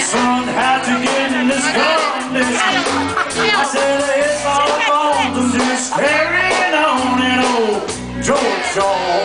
son, how'd you get in this condition? I said, it's all gone, I'm just carrying on, and old George Shaw